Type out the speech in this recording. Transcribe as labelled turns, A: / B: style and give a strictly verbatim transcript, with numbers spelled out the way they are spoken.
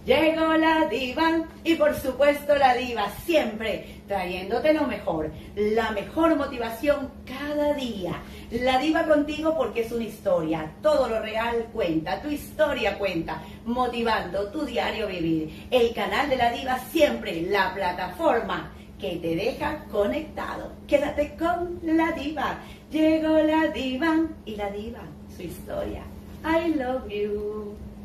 A: Llegó la diva y por supuesto la diva siempre trayéndote lo mejor, la mejor motivación cada día. La diva contigo porque es una historia, todo lo real cuenta, tu historia cuenta, motivando tu diario vivir. El canal de la diva siempre, la plataforma que te deja conectado. Quédate con la diva. Llegó la diva y la diva, su historia. I love you.